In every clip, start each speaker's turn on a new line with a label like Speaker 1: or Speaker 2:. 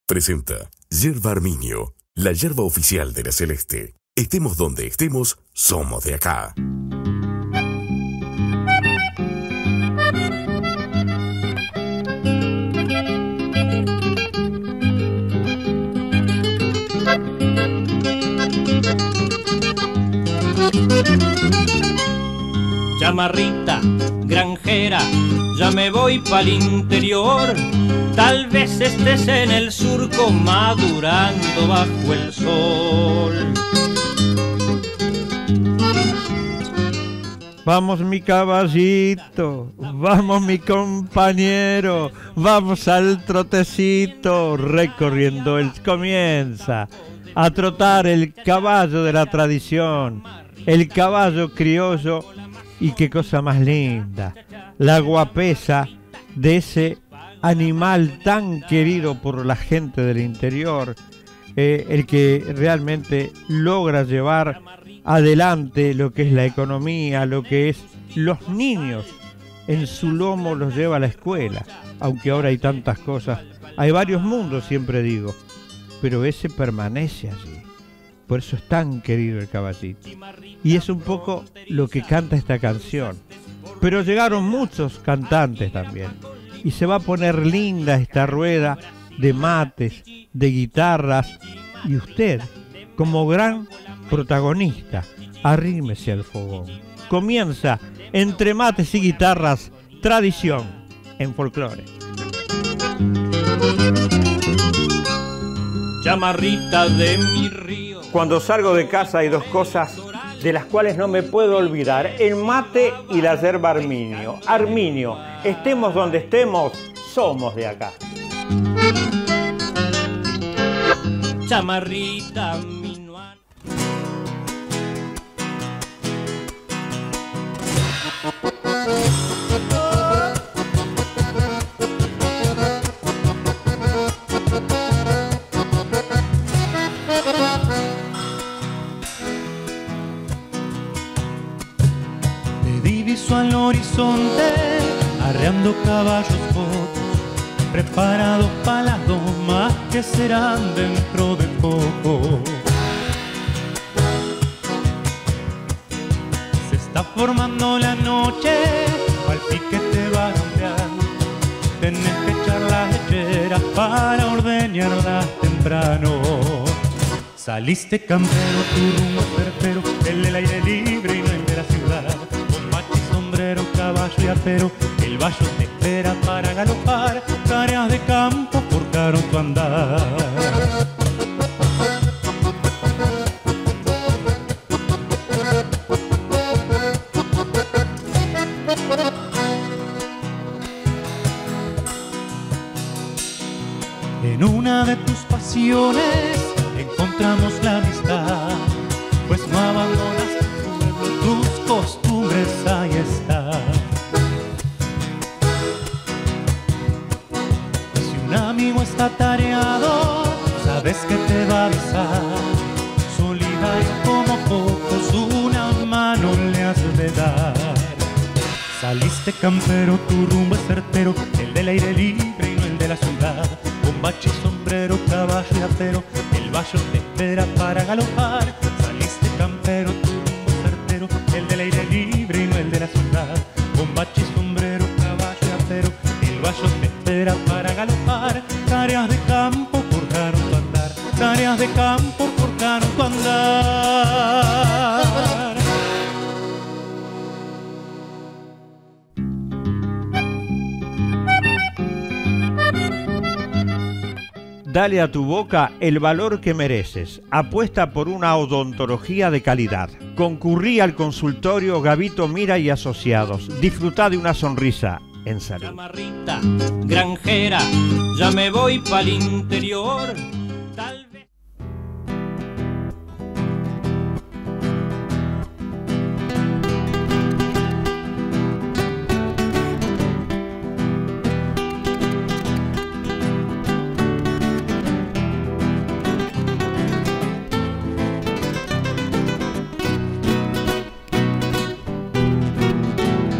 Speaker 1: Presenta Yerba Arminio, la yerba oficial de la Celeste. Estemos donde estemos, somos de acá.
Speaker 2: Chamarrita, granjera, ya me voy pa'l interior. Tal vez estés en el surco madurando bajo el sol.
Speaker 3: Vamos mi caballito, vamos mi compañero, vamos al trotecito, recorriendo él comienza a trotar el caballo de la tradición, el caballo criollo, y qué cosa más linda, la guapesa de ese animal tan querido por la gente del interior, el que realmente logra llevar adelante lo que es la economía, lo que es los niños. En su lomo los lleva a la escuela, aunque ahora hay tantas cosas, hay varios mundos, siempre digo, pero ese permanece allí. Por eso es tan querido el caballito. Y es un poco lo que canta esta canción. Pero llegaron muchos cantantes también. Y se va a poner linda esta rueda de mates, de guitarras. Y usted, como gran protagonista, arrímese al fogón. Comienza entre mates y guitarras, tradición en folclore.
Speaker 2: Chamarrita de mi río.
Speaker 3: Cuando salgo de casa hay dos cosas de las cuales no me puedo olvidar: el mate y la yerba Arminio. Arminio, estemos donde estemos, somos de acá.
Speaker 2: Chamarrita minuano.
Speaker 4: Al horizonte, arreando caballos fotos, preparados para las domas que serán dentro de poco. Se está formando la noche, al piquete va a cambiar. Tenés que echar las lecheras para ordeñarlas temprano. Saliste campero, tu rumbo certero, el del aire libre y no el de la ciudad. Caballo y apero, el vallo te espera para galopar, tareas de campo forjaron tu andar. En una de tus pasiones encontramos la amistad, pues no abandonas tu pueblo, tus costumbres, ahí está. Si un amigo está tareado, sabes que te va a avisar. Solidario como pocos, una mano le has de dar. Saliste campero, tu rumbo es certero, el del aire libre y no el de la ciudad. Con bache y sombrero, caballo y apero, el vallo te espera para galopar. Saliste campero, tu rumbo es certero, el del aire libre y no el de la ciudad. Con bache y sombrero, caballo y apero, el vallo te espera para galopar. Tareas de campo forjaron tu andar, tareas de campo forjaron tu andar.
Speaker 3: Dale a tu boca el valor que mereces. Apuesta por una odontología de calidad. Concurrí al consultorio Gavito Mira y Asociados. Disfruta de una sonrisa en salud.
Speaker 2: Chamarrita, granjera, ya me voy pa'l interior. Tal vez.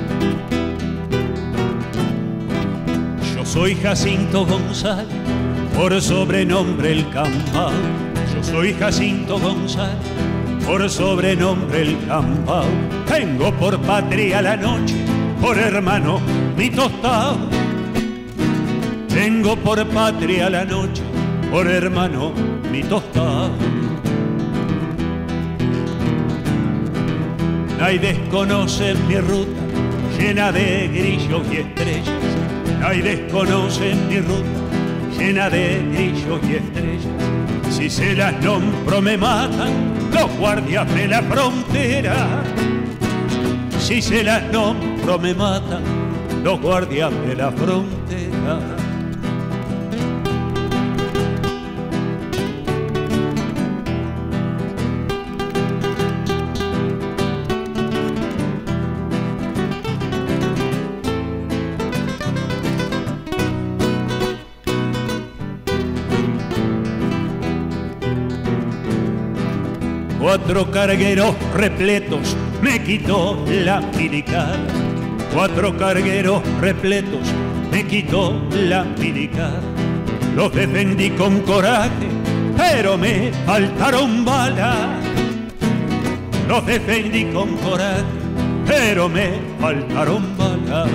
Speaker 4: Soy Jacinto González, por sobrenombre el Cambao. Yo soy Jacinto González, por sobrenombre el Cambao. Tengo por patria la noche, por hermano mi tostado. Tengo por patria la noche, por hermano mi tostado. Nadie desconoce mi ruta llena de grillos y estrellas. Nadie desconoce mi ruta llena de grillos y estrellas. Si se las nombro me matan los guardias de la frontera. Si se las nombro me matan los guardias de la frontera. Cuatro cargueros repletos me quitó la milicar. Cuatro cargueros repletos me quitó la milicar. Los defendí con coraje, pero me faltaron balas. Los defendí con coraje, pero me faltaron balas.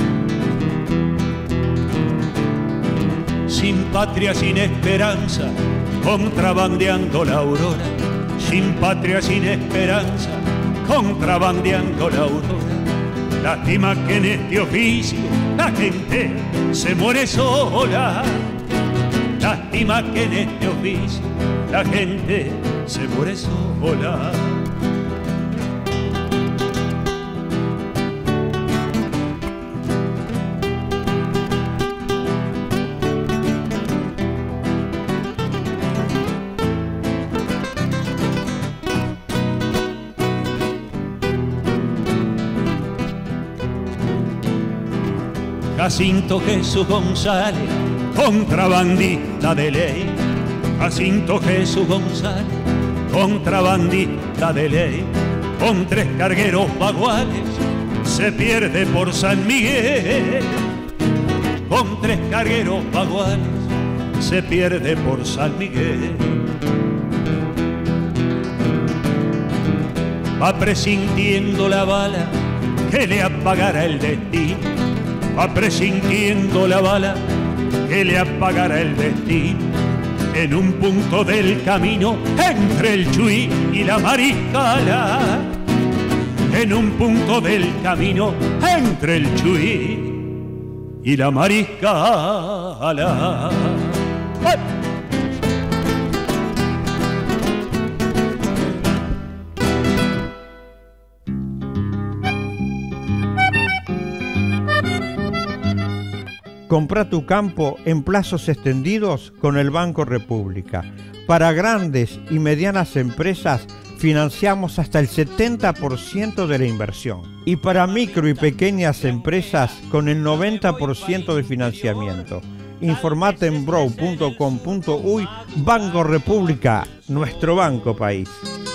Speaker 4: Sin patria, sin esperanza, contrabandeando la aurora. Sin patria, sin esperanza, contrabandeando la aurora. Lástima que en este oficio la gente se muere sola. Lástima que en este oficio la gente se muere sola. Jacinto Jesús González, contrabandista de ley. Jacinto Jesús González, contrabandista de ley. Con tres cargueros baguales se pierde por San Miguel. Con tres cargueros baguales se pierde por San Miguel. Va presintiendo la bala que le apagará el destino. Va presintiendo la bala que le apagará el destino. En un punto del camino entre el Chuy y la Mariscala. En un punto del camino entre el Chuy y la Mariscala. ¡Ay!
Speaker 3: Compra tu campo en plazos extendidos con el Banco República. Para grandes y medianas empresas financiamos hasta el 70% de la inversión. Y para micro y pequeñas empresas con el 90% de financiamiento. Informate en brow.com.uy. Banco República, nuestro banco país.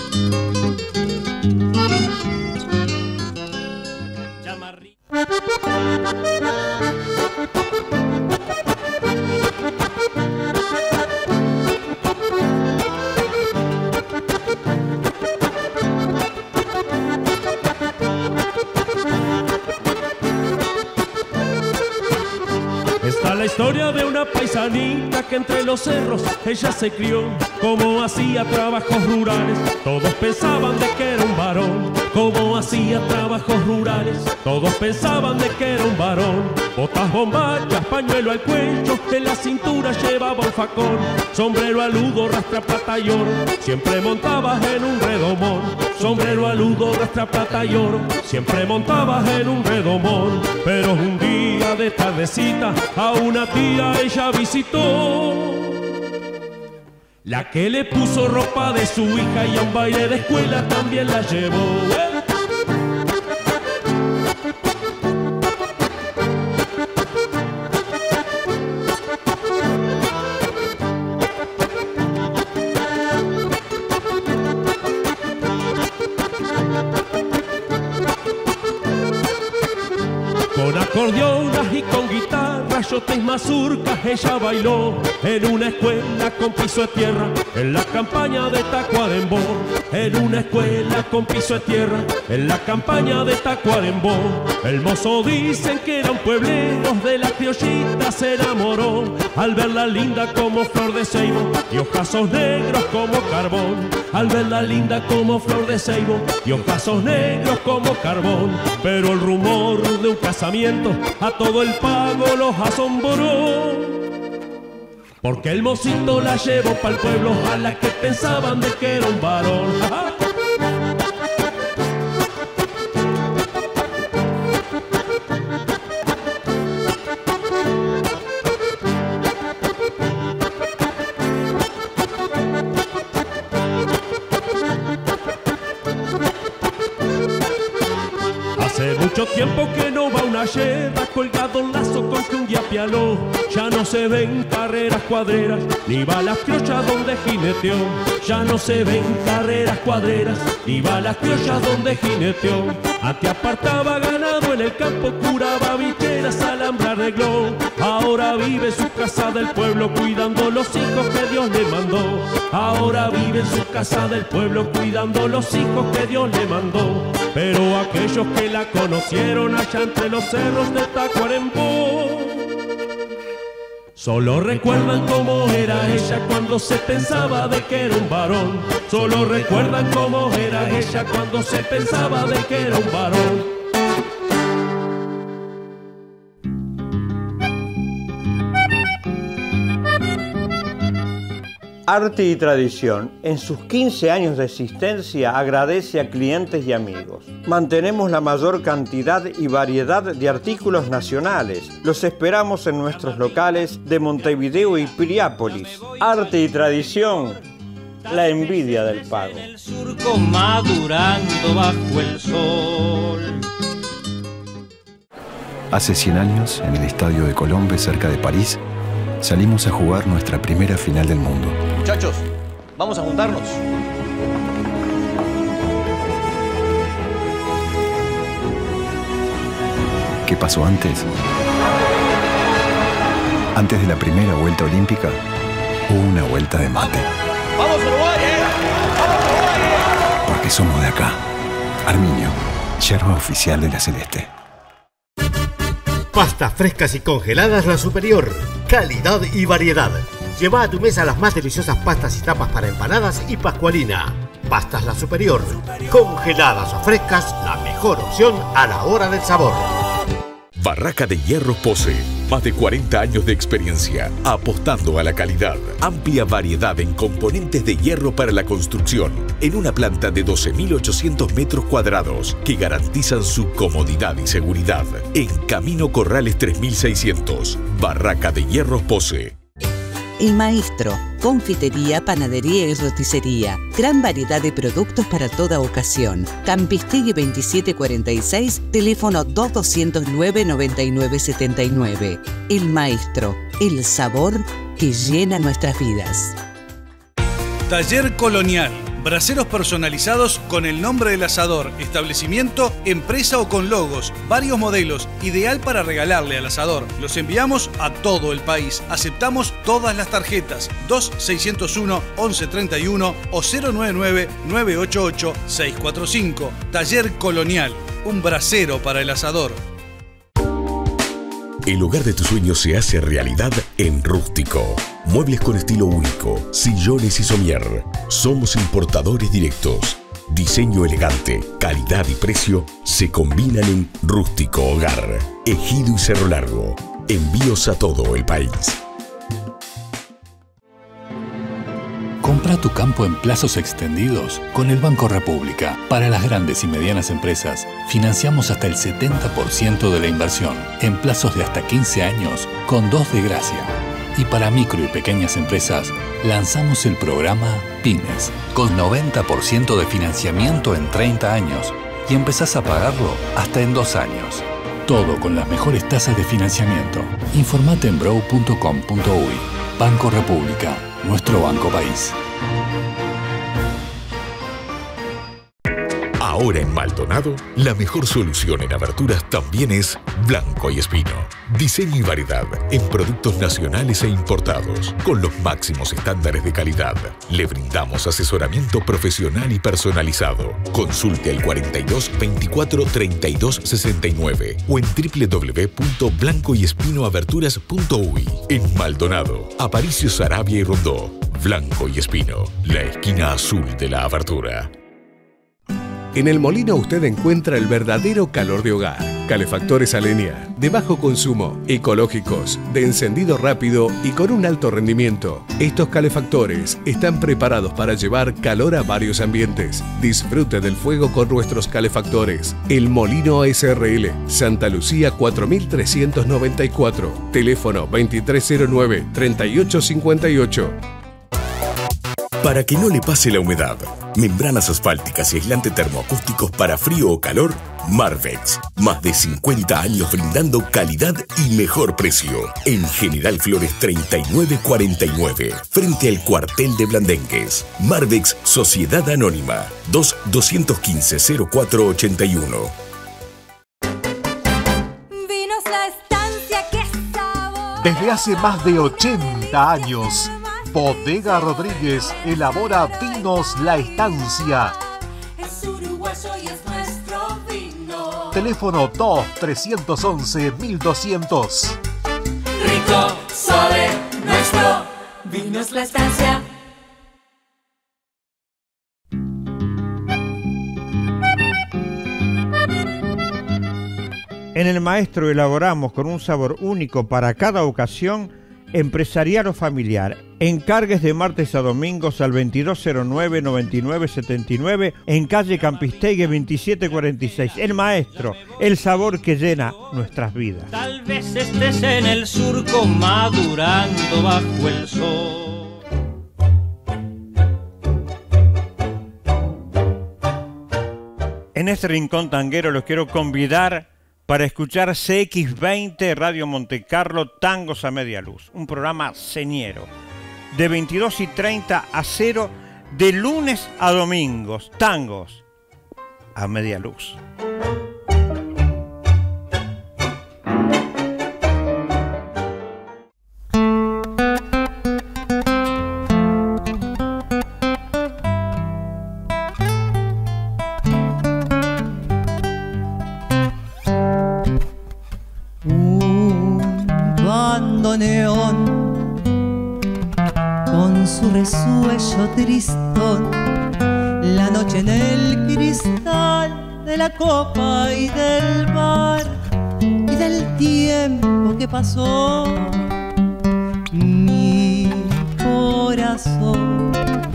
Speaker 5: La historia de una paisanita que entre los cerros ella se crió, como hacía trabajos rurales, todos pensaban de que era un varón. Como hacía trabajos rurales, todos pensaban de que era un varón. Botas bombachas, pañuelo al cuello, en la cintura llevaba un facón. Sombrero aludo, rastra plata y oro, siempre montabas en un redomón. Sombrero aludo, rastra plata y oro, siempre montabas en un redomón. Pero un día de tardecita a una tía ella visitó, la que le puso ropa de su hija y a un baile de escuela también la llevó. Con acordeonas y con guitarra chayotes, mazurcas, ella bailó en una escuela con piso de tierra, en la campaña de Tacuarembó. En una escuela con piso de tierra, en la campaña de Tacuarembó. El mozo dicen que eran puebleros, de la criollita se enamoró, al verla linda como flor de ceibo y ojazos negros como carbón. Al verla linda como flor de ceibo y ojazos negros como carbón. Pero el rumor de un casamiento a todo el pago los asombró, porque el mocito la llevó pa'l pueblo a la que pensaban de que era un varón. Hace mucho tiempo que no va una yerra, colgado un lazo con que un día pialó. Ya no se ven carreras cuadreras, ni balas criollas donde jineteó. Ya no se ven carreras cuadreras, ni balas criollas donde jineteó. Antes apartaba ganado en el campo, curaba bicheras, alambre arregló. Ahora vive en su casa del pueblo cuidando los hijos que Dios le mandó. Ahora vive en su casa del pueblo cuidando los hijos que Dios le mandó. Pero aquellos que la conocieron allá entre los cerros de Tacuarembó solo recuerdan cómo era ella cuando se pensaba de que era un varón. Solo recuerdan cómo era ella cuando se pensaba de que era un varón.
Speaker 3: Arte y Tradición, en sus 15 años de existencia, agradece a clientes y amigos. Mantenemos la mayor cantidad y variedad de artículos nacionales. Los esperamos en nuestros locales de Montevideo y Piriápolis. Arte y Tradición, la envidia del pago.
Speaker 2: En el surco madurando bajo el sol.
Speaker 6: Hace 100 años, en el estadio de Colombes, cerca de París, salimos a jugar nuestra primera final del mundo.
Speaker 7: Muchachos, vamos a juntarnos.
Speaker 6: ¿Qué pasó antes? Antes de la primera vuelta olímpica, hubo una vuelta de mate.
Speaker 7: ¡Vamos Uruguay, ¡Vamos Uruguay,
Speaker 6: Porque somos de acá. Arminio, yerba oficial de la Celeste.
Speaker 8: Pastas frescas y congeladas La Superior. Calidad y variedad. Lleva a tu mesa las más deliciosas pastas y tapas para empanadas y pascualina. Pastas La Superior. Congeladas o frescas, la mejor opción a la hora del sabor.
Speaker 1: Barraca de Hierros Pose. Más de 40 años de experiencia, apostando a la calidad. Amplia variedad en componentes de hierro para la construcción, en una planta de 12.800 metros cuadrados que garantizan su comodidad y seguridad. En Camino Corrales 3600, Barraca de Hierros Pose.
Speaker 9: El Maestro, confitería, panadería y roticería. Gran variedad de productos para toda ocasión. Campistegui 2746, teléfono 2209-9979. El Maestro, el sabor que llena nuestras vidas.
Speaker 10: Taller Colonial. Braseros personalizados con el nombre del asador, establecimiento, empresa o con logos, varios modelos, ideal para regalarle al asador. Los enviamos a todo el país. Aceptamos todas las tarjetas 2601-1131 o 099-988-645. Taller Colonial, un brasero para el asador.
Speaker 1: El hogar de tus sueños se hace realidad en Rústico. Muebles con estilo único, sillones y somier. Somos importadores directos. Diseño elegante, calidad y precio se combinan en Rústico Hogar. Ejido y Cerro Largo. Envíos a todo el país.
Speaker 11: Compra tu campo en plazos extendidos con el Banco República. Para las grandes y medianas empresas, financiamos hasta el 70% de la inversión en plazos de hasta 15 años con 2 de gracia. Y para micro y pequeñas empresas, lanzamos el programa Pymes con 90% de financiamiento en 30 años y empezás a pagarlo hasta en 2 años. Todo con las mejores tasas de financiamiento. Informate en brow.com.uy. Banco República, nuestro banco país.
Speaker 1: Ahora en Maldonado, la mejor solución en aberturas también es Blanco y Espino. Diseño y variedad en productos nacionales e importados, con los máximos estándares de calidad. Le brindamos asesoramiento profesional y personalizado. Consulte al 42 24 32 69 o en www.blancoyespinoaberturas.uy. En Maldonado, Aparicio Saravia y Rondó. Blanco y Espino, la esquina azul de la abertura.
Speaker 12: En El Molino usted encuentra el verdadero calor de hogar. Calefactores a leña, de bajo consumo, ecológicos, de encendido rápido y con un alto rendimiento. Estos calefactores están preparados para llevar calor a varios ambientes. Disfrute del fuego con nuestros calefactores. El Molino SRL, Santa Lucía 4394, teléfono 2309-3858.
Speaker 1: Para que no le pase la humedad, membranas asfálticas y aislante termoacústicos para frío o calor, Marvex. Más de 50 años brindando calidad y mejor precio. En General Flores 3949, frente al cuartel de Blandengues. Marvex Sociedad Anónima, 2-215-0481.
Speaker 13: Vinos La Estancia, qué sabor.
Speaker 14: Desde hace más de 80 años, Bodega Rodríguez elabora vinos La Estancia.
Speaker 13: Es uruguayo y es nuestro vino.
Speaker 14: Teléfono 2-311-1200.
Speaker 13: Rico, suave, nuestro Vinos La Estancia.
Speaker 3: En El Maestro elaboramos con un sabor único para cada ocasión, empresarial o familiar. Encargues de martes a domingos al 2209-9979 en calle Campistegui 2746. El Maestro, el sabor que llena nuestras vidas.
Speaker 2: Tal vez estés en el surco madurando bajo el sol.
Speaker 3: En este rincón tanguero los quiero convidar para escuchar CX20 Radio Montecarlo Tangos a Media Luz, un programa señero, de 22:30 a 0, de lunes a domingos, tangos a media luz.
Speaker 15: Neón con su resuello tristón, la noche en el cristal de la copa y del bar y del tiempo que pasó. Mi corazón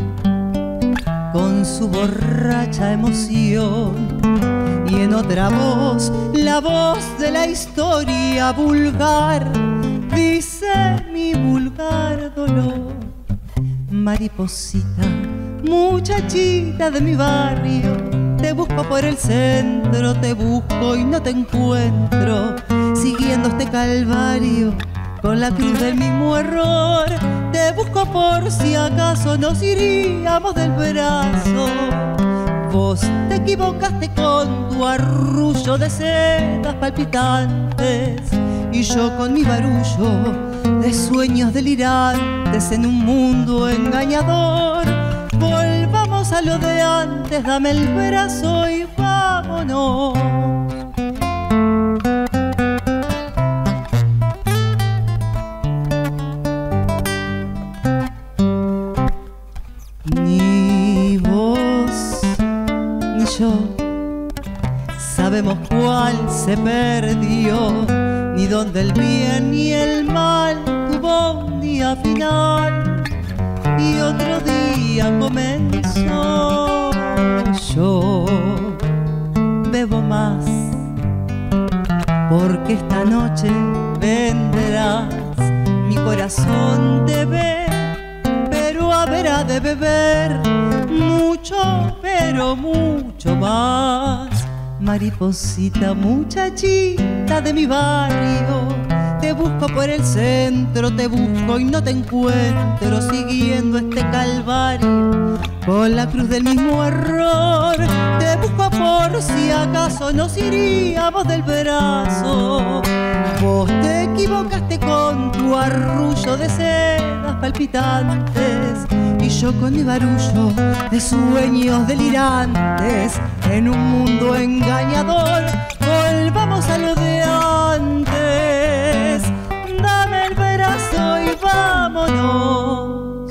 Speaker 15: con su borracha emoción y en otra voz, la voz de la historia vulgar, dice mi vulgar dolor. Mariposita, muchachita de mi barrio, te busco por el centro, te busco y no te encuentro, siguiendo este calvario con la cruz del mismo error. Te busco por si acaso nos iríamos del brazo. Vos te equivocaste con tu arrullo de sedas palpitantes y yo con mi barullo de sueños delirantes en un mundo engañador. Volvamos a lo de antes, dame el brazo y vámonos. Ni vos ni yo sabemos cuál se perdió, ni donde el bien ni el mal tuvo un día final y otro día comenzó. Yo bebo más porque esta noche vendrás, mi corazón te ve, pero habrá de beber mucho, pero mucho más. Mariposita, muchachita de mi barrio, Te busco por el centro, te busco y no te encuentro, siguiendo este calvario con la cruz del mismo error. Te busco por si acaso nos iríamos del brazo. Vos te equivocaste con tu arrullo de sedas palpitantes y yo con mi barullo de sueños delirantes. En un mundo engañador volvamos a lo de antes. Dame el brazo y vámonos.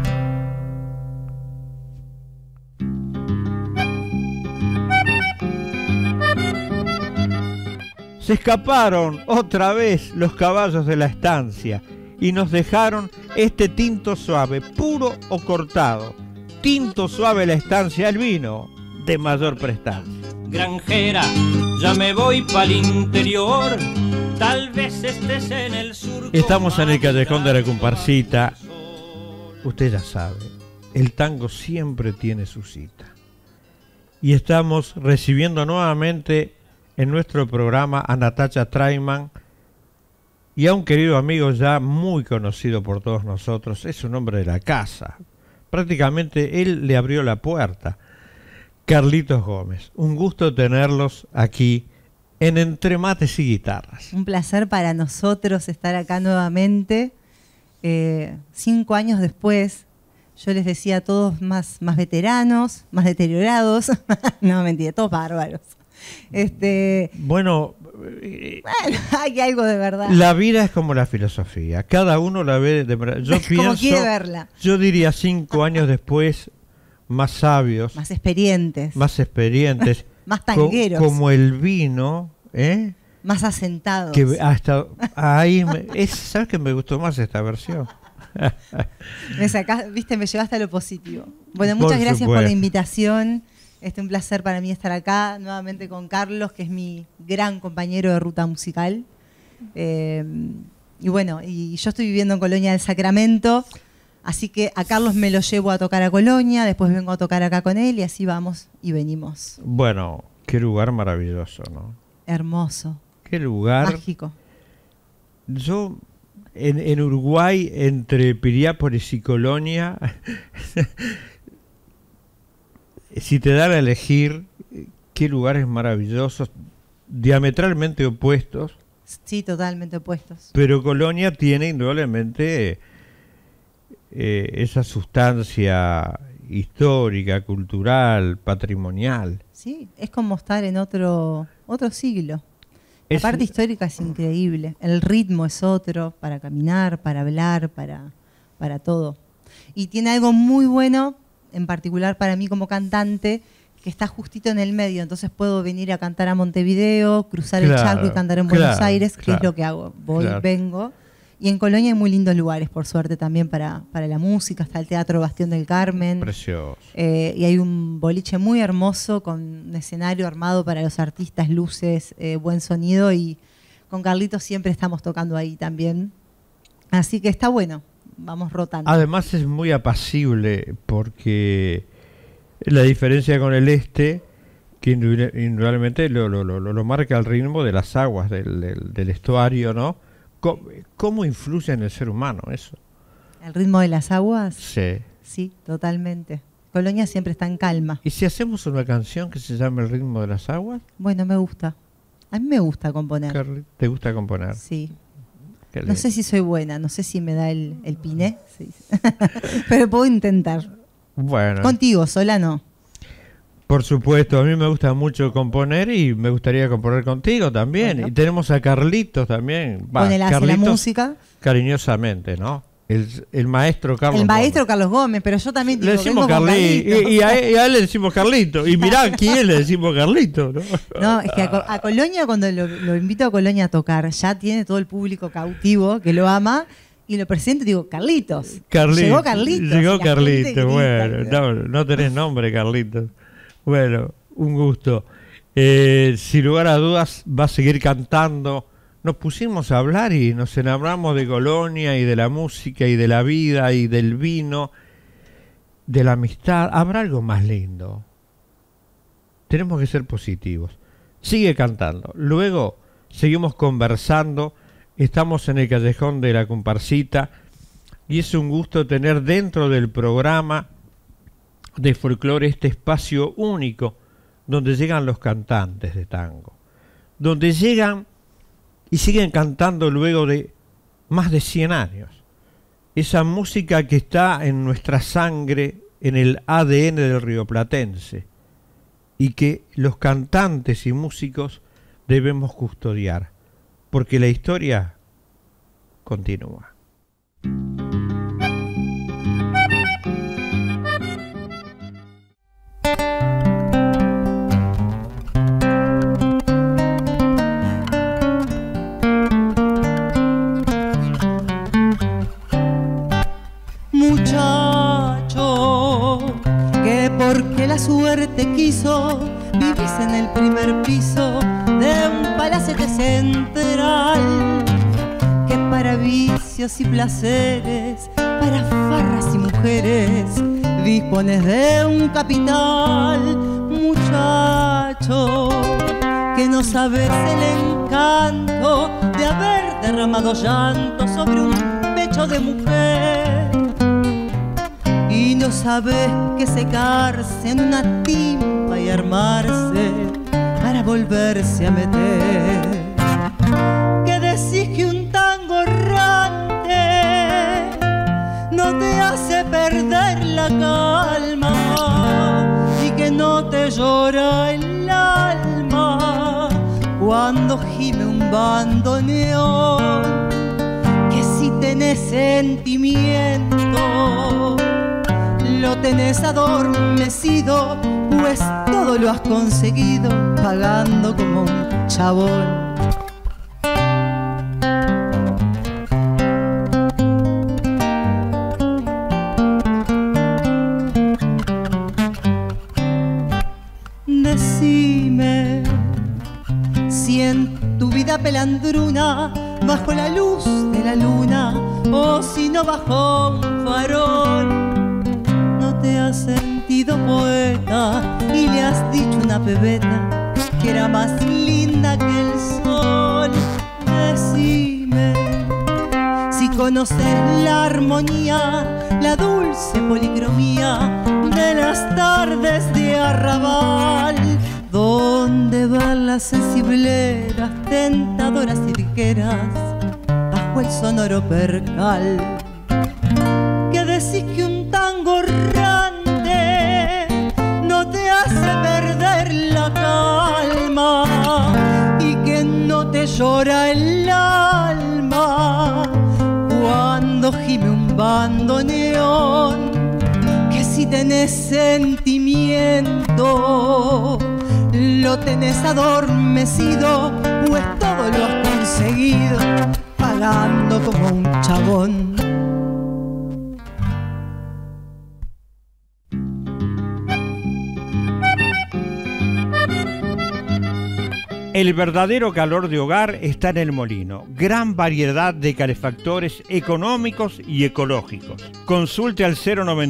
Speaker 3: Se escaparon otra vez los caballos de la estancia y nos dejaron este tinto suave, puro o cortado. Tinto suave la estancia, el vino de mayor prestancia.
Speaker 2: Granjera, ya me voy pa'l interior, tal vez estés en el sur.
Speaker 3: Estamos en el callejón de la comparsita. Usted ya sabe, el tango siempre tiene su cita. Y estamos recibiendo nuevamente en nuestro programa a Natacha Traiman y a un querido amigo ya muy conocido por todos nosotros. Es un hombre de la casa. Prácticamente él le abrió la puerta. Carlitos Gómez. Un gusto tenerlos aquí en Entre Mates y Guitarras.
Speaker 15: Un placer para nosotros estar acá nuevamente. 5 años después, yo les decía a todos más veteranos, más deteriorados. No, mentira, todos bárbaros.
Speaker 3: Bueno,
Speaker 15: hay algo de verdad.
Speaker 3: La vida es como la filosofía. Cada uno la ve de yo
Speaker 15: como
Speaker 3: pienso,
Speaker 15: quiere verla.
Speaker 3: Yo diría 5 años después, más sabios,
Speaker 15: más experientes,
Speaker 3: más
Speaker 15: tangueros,
Speaker 3: como el vino,
Speaker 15: más asentados.
Speaker 3: Que hasta ahí, ¿sabes que me gustó más esta versión?
Speaker 15: Me sacás, viste, me llevaste a lo positivo. Bueno, muchas gracias por la invitación. Un placer para mí estar acá nuevamente con Carlos, que es mi gran compañero de ruta musical. Y bueno, y yo estoy viviendo en Colonia del Sacramento, así que a Carlos me lo llevo a tocar a Colonia, después vengo a tocar acá con él y así vamos y venimos.
Speaker 3: Bueno, qué lugar maravilloso, ¿no?
Speaker 15: Hermoso.
Speaker 3: Qué lugar.
Speaker 15: Mágico.
Speaker 3: Yo, en Uruguay, entre Piriápolis y Colonia... Si te dan a elegir qué lugares maravillosos, diametralmente opuestos.
Speaker 15: Sí, totalmente opuestos.
Speaker 3: Pero Colonia tiene indudablemente esa sustancia histórica, cultural, patrimonial.
Speaker 15: Sí, es como estar en otro siglo. La parte histórica es increíble. El ritmo es otro, para caminar, para hablar, para todo. Y tiene algo muy bueno, en particular para mí como cantante, que está justito en el medio, entonces puedo venir a cantar a Montevideo, cruzar el Chaco y cantar en Buenos Aires, que es lo que hago. Voy, vengo. Y en Colonia hay muy lindos lugares, por suerte, también para la música. Está el Teatro Bastión del Carmen.
Speaker 3: Precioso.
Speaker 15: Y hay un boliche muy hermoso con un escenario armado para los artistas, luces, buen sonido. Y con Carlitos siempre estamos tocando ahí también. Así que está bueno. Vamos rotando.
Speaker 3: Además es muy apacible porque la diferencia con el que indudablemente lo marca el ritmo de las aguas del estuario, ¿no? ¿Cómo influye en el ser humano eso?
Speaker 15: ¿El ritmo de las aguas?
Speaker 3: Sí.
Speaker 15: Sí, totalmente. Colonia siempre está en calma.
Speaker 3: ¿Y si hacemos una canción que se llame El ritmo de las aguas?
Speaker 15: Bueno, me gusta. A mí me gusta componer.
Speaker 3: ¿Te gusta componer?
Speaker 15: Sí. No sé si soy buena, no sé si me da el piné, sí. Pero puedo intentar.
Speaker 3: Bueno.
Speaker 15: Contigo, sola no.
Speaker 3: Por supuesto, a mí me gusta mucho componer y me gustaría componer contigo también. Bueno. Y tenemos a Carlitos también.
Speaker 15: Con él hace la música.
Speaker 3: Cariñosamente, ¿no? El maestro Carlos Gómez.
Speaker 15: El maestro Carlos Gómez, pero yo también digo,
Speaker 3: le decimos Carlitos. Y a él le decimos Carlito. Y mirá, ¿quién le decimos Carlito?
Speaker 15: No, es que a Colonia, cuando lo invito a Colonia a tocar, ya tiene todo el público cautivo que lo ama. Y lo presento y digo, Carlitos. Llegó Carlitos.
Speaker 3: Llegó Carlitos, bueno. No tenés nombre, Carlitos. Bueno, un gusto. Sin lugar a dudas, va a seguir cantando. Nos pusimos a hablar y nos enamoramos de Colonia y de la música y de la vida y del vino, de la amistad. Habrá algo más lindo. Tenemos que ser positivos. Sigue cantando. Luego seguimos conversando Estamos en el Callejón de la Comparsita y es un gusto tener dentro del programa de folclore este espacio único donde llegan los cantantes de tango, donde llegan y siguen cantando luego de más de 100 años. Esa música que está en nuestra sangre, en el ADN del rioplatense, y que los cantantes y músicos debemos custodiar, porque la historia continúa.
Speaker 15: Muchacho, que porque la suerte quiso, vivís en el primer piso de un palacete central, que para vicios y placeres, para farras y mujeres, dispones de un capital. Muchacho, que no sabes el encanto de haber derramado llanto sobre un pecho de mujer, y no sabes que secarse en una timba y armarse para volverse a meter. Que decís que un tango errante no te hace perder la calma, y que no te llora el alma cuando gime un bandoneón. Que si tenés sentimiento lo tenés adormecido, pues todo lo has conseguido pagando como un chabón. Decime si en tu vida pelandruna, bajo la luz de la luna, o si no bajo un farol, te has sentido poeta y le has dicho a una pebeta que era más linda que el sol. Decime si conoces la armonía, la dulce policromía de las tardes de arrabal, donde van las sensibleras, tentadoras y riqueras bajo el sonoro percal. Que decís que un tango errante no te hace perder la calma, y que no te llora el alma cuando gime un bandoneón. Que si tenés sentimiento lo tenés adormecido, pues todo lo has conseguido pagando como un chabón.
Speaker 3: El verdadero calor de hogar está en El Molino. Gran variedad de calefactores económicos y ecológicos. Consulte al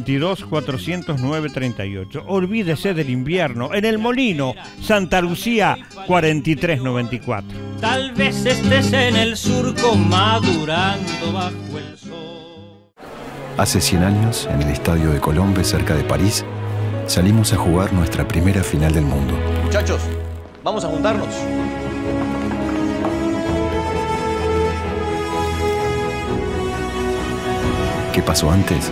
Speaker 3: 092-409-38. Olvídese del invierno. En El Molino, Santa Lucía, 4394.
Speaker 2: Tal vez estés en el surco madurando bajo el sol.
Speaker 6: Hace 100 años, en el estadio de Colombe, cerca de París, salimos a jugar nuestra primera final del mundo.
Speaker 7: Muchachos, vamos a juntarnos.
Speaker 6: ¿Qué pasó antes?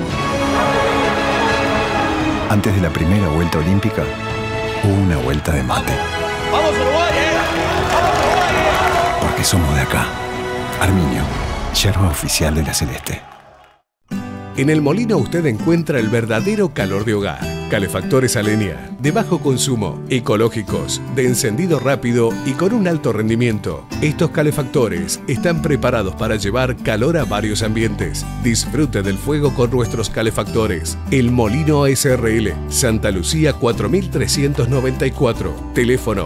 Speaker 6: Antes de la primera vuelta olímpica, hubo una vuelta de mate.
Speaker 7: ¡Vamos Uruguay, ¡Vamos Uruguay,
Speaker 6: Porque somos de acá. Arminio, yerba oficial de la Celeste.
Speaker 12: En El Molino usted encuentra el verdadero calor de hogar. Calefactores a leña, de bajo consumo, ecológicos, de encendido rápido y con un alto rendimiento. Estos calefactores están preparados para llevar calor a varios ambientes. Disfrute del fuego con nuestros calefactores. El Molino SRL, Santa Lucía 4394. Teléfono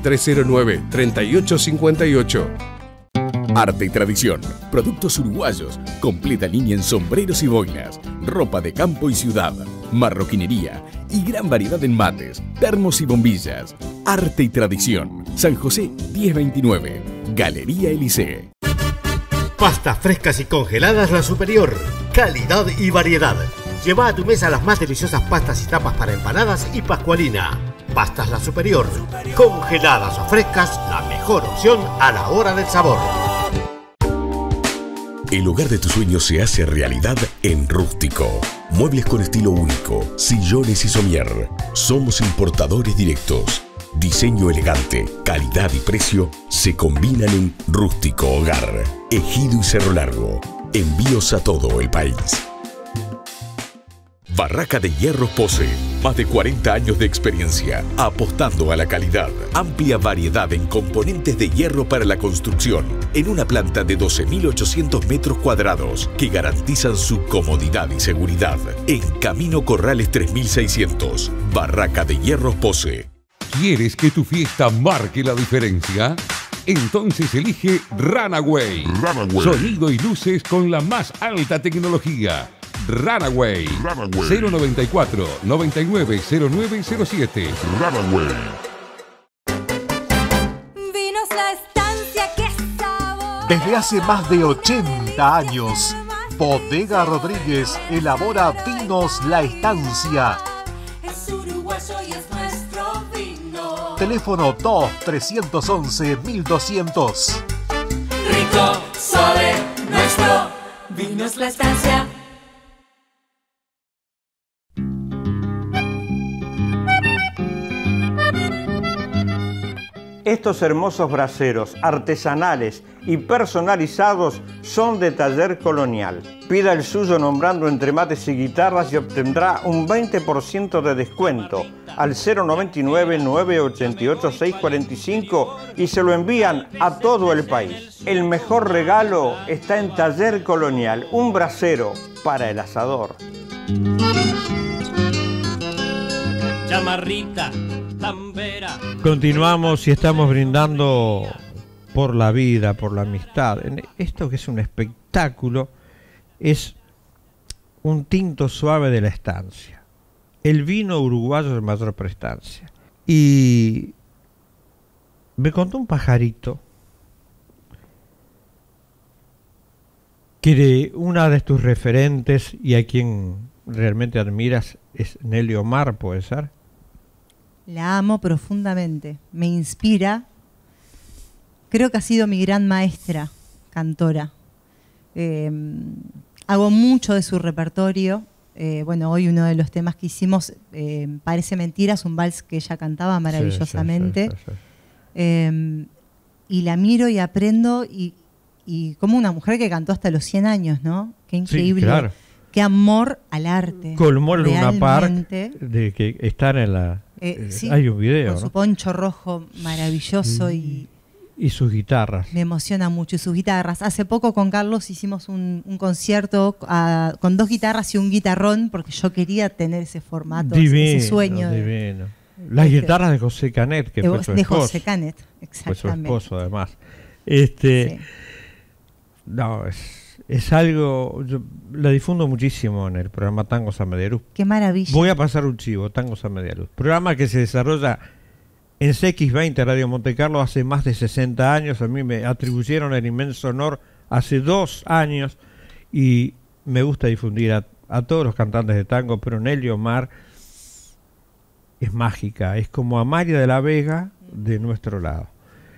Speaker 12: 2309-3858.
Speaker 1: Arte y tradición, productos uruguayos, completa línea en sombreros y boinas, ropa de campo y ciudad, marroquinería y gran variedad en mates, termos y bombillas. Arte y tradición, San José 1029, Galería Elysée.
Speaker 8: Pastas frescas y congeladas La Superior. Calidad y variedad. Lleva a tu mesa las más deliciosas pastas y tapas para empanadas y pascualina. Pastas La Superior. Congeladas o frescas, la mejor opción a la hora del sabor.
Speaker 1: El hogar de tus sueños se hace realidad en Rústico. Muebles con estilo único, sillones y somier. Somos importadores directos. Diseño elegante, calidad y precio se combinan en Rústico Hogar. Ejido y Cerro Largo. Envíos a todo el país. Barraca de Hierros Pose. Más de 40 años de experiencia apostando a la calidad. Amplia variedad en componentes de hierro para la construcción. En una planta de 12.800 metros cuadrados que garantizan su comodidad y seguridad. En Camino Corrales 3600. Barraca de Hierros Pose.
Speaker 16: ¿Quieres que tu fiesta marque la diferencia? Entonces elige Runaway. Sonido y luces con la más alta tecnología. Runaway. 094 990907.
Speaker 13: Runaway. Vinos La Estancia, qué sabor.
Speaker 14: Desde hace más de 80 años, Bodega Rodríguez elabora vinos La Estancia.
Speaker 13: Es uruguayo y es nuestro vino.
Speaker 14: Teléfono 2-311-1200.
Speaker 13: Rico, suave, nuestro. Vinos La Estancia.
Speaker 3: Estos hermosos braseros artesanales y personalizados son de Taller Colonial. Pida el suyo nombrando entre mates y guitarras y obtendrá un 20% de descuento al 099-988-645 y se lo envían a todo el país. El mejor regalo está en Taller Colonial, un brasero para el asador.
Speaker 2: Chamarrita, tambera.
Speaker 3: Continuamos y estamos brindando por la vida, por la amistad. Esto que es un espectáculo es un tinto suave de La Estancia. El vino uruguayo de mayor prestancia. Y me contó un pajarito que una de tus referentes y a quien realmente admiras es Nelly Omar, ¿puede ser?
Speaker 15: La amo profundamente, me inspira. Creo que ha sido mi gran maestra cantora. Hago mucho de su repertorio. Bueno, hoy uno de los temas que hicimos, Parece Mentira, es un vals que ella cantaba maravillosamente. Sí. Y la miro y aprendo, y como una mujer que cantó hasta los 100 años, ¿no? Qué increíble. Sí, claro. Qué amor al arte.
Speaker 3: Colmó el Luna Park de que están en la...
Speaker 15: sí,
Speaker 3: hay un video,
Speaker 15: con su poncho rojo maravilloso y
Speaker 3: sus guitarras.
Speaker 15: Me emociona mucho, y sus guitarras. Hace poco con Carlos hicimos un concierto con 2 guitarras y un guitarrón, porque yo quería tener ese formato, ese sueño.
Speaker 3: Divino. Las guitarras de José Canet, que fue su esposo.
Speaker 15: De José Canet, exactamente.
Speaker 3: Fue su esposo, además. Sí. No, es algo, yo la difundo muchísimo en el programa Tangos a Media Luz.
Speaker 15: Qué maravilla.
Speaker 3: Voy a pasar un chivo, Tangos a Media Luz. Programa que se desarrolla en CX20 Radio Monte Carlo hace más de 60 años. A mí me atribuyeron el inmenso honor hace 2 años y me gusta difundir a todos los cantantes de tango, pero Nelly Omar es mágica, es como Amalia de la Vega de nuestro lado.